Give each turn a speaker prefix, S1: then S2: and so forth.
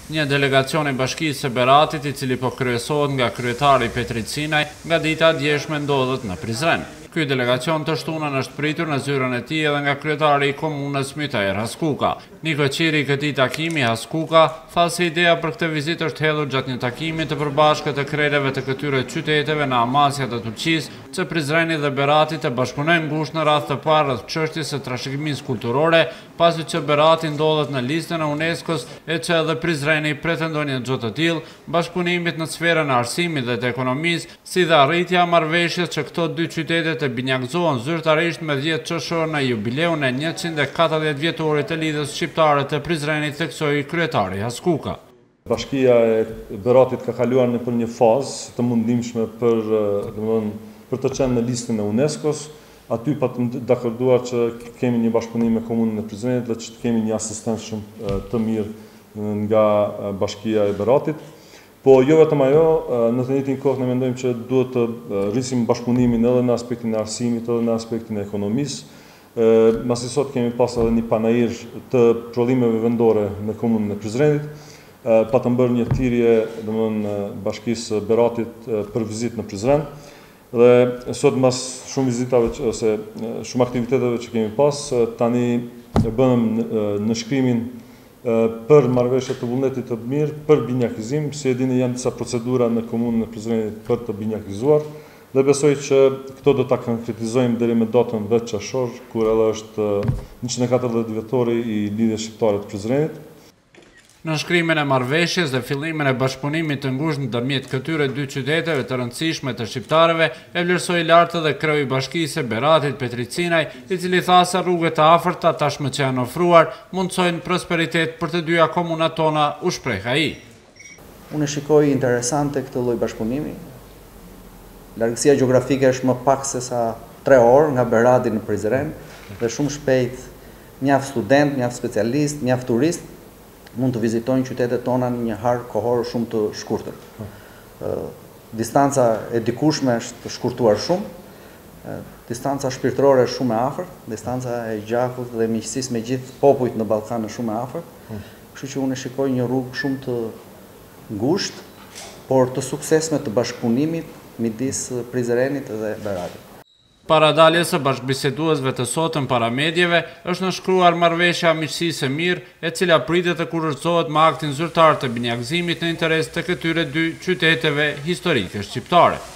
S1: Një delegacion i Bashkisë së Beratit, i cili po kryesohet nga kryetari Petri Cinaj, nga dita e djeshme ndodhet në Prizren. Ky delegacion të shtunën është pritur në zyrën e tij edhe nga kryetari i komunës Mytajer Haskuka. Niko Qiri i këtij takimi, Haskuka, tha se ideja për këtë vizitë është hedhur gjatë një takimi të përbashkët të krereve të këtyre qyteteve në Amasja të Turqisë, që Prizreni dhe Berati të bashkëpunojnë ngushtë në radhë të parë rreth çështjes së trashëgimisë kulturore, pasi që Berati ndodhet në listën e UNESCO-s e që edhe Prizreni pretendon një gjë të tillë, bashkëpunimit në sferën e arsimit dhe të ekonomisë, si dhe arritja e marrëveshjes që këto dy qytete të binjakzohen zyrtarisht me 10 qershor në jubileun e 140 vjetorit të lidhjes shqiptare të Prizrenit, theksoi kryetari Haskuka.
S2: Bashkia e Beratit ka kaluar në për një fazë të mundimshme për të qenë në listën e UNESCO-s. Aty pa të dakorduar që kemi një bashkëpunim me komunën e Prizrenit dhe që kemi një asistencë shumë të mirë nga Bashkia e Beratit. Po jo vetëm ajo, në të njëjtin kohë ne mendojmë që duhet të rrisim bashkëpunimin edhe në aspektin e arsimit, edhe në aspektin e ekonomisë. Masi sot kemi pas edhe një panajir të prodhimeve vendore në komunën e Prizrenit, pa të bërë një thirrje Bashkisë Beratit për vizitë në Prizren. Dhe sot mbas shumë vizitave ose shumë aktiviteteve që kemi pas, tani bënëm në shkrimin për marrëveshje të vullnetit të mirë për binjakizim, si e dini janë disa procedura në komunën e Prizrenit për të binjakizuar, dhe besoj që këto do ta konkretizojmë deri me datën 10 qershor, kur edhe është 140 vjetori i lidhjes shqiptare të Prizrenit.
S1: Në shkrimin e marrëveshjes dhe fillimin e bashkëpunimit të ngushtë ndërmjet këtyre dy qyteteve të rëndësishme të shqiptarëve, e vlerësoi lart edhe kreu i Bashkisë së Beratit Petri Cinaj, i cili tha se rrugët e afërta tashmë që janë ofruar mundsojnë prosperitet për të dyja komunat tona, u shpreh ai.
S3: Unë shikoj interesante këtë lloj bashkëpunimi. Largësia gjeografike është më pak se sa 3 orë nga Berati në Prizren dhe shumë shpejt mjaft student, mjaft specialist, mjaft turist mund të vizitojnë qytetet tona në një harë kohor shumë të shkurtër. Distanca e dikushme është shkurtuar shumë, distanca shpirtërore është shumë e afërt, distanca e gjakut dhe miqësisë me gjithë popujt në Ballkan është shumë e afërt. Kështu që unë shikoj një rrugë shumë të ngushtë, por të suksesshme të bashkëpunimit midis Prizrenit dhe Beratit.
S1: Paradaljes së bashkëbiseduesve të sotëm para medjeve është nënshkruar marrëveshja miqësisë e mirë, e cila pritet të kurorëzohet me aktin zyrtar të binjakëzimit në interes të këtyre dy qyteteve historike shqiptare.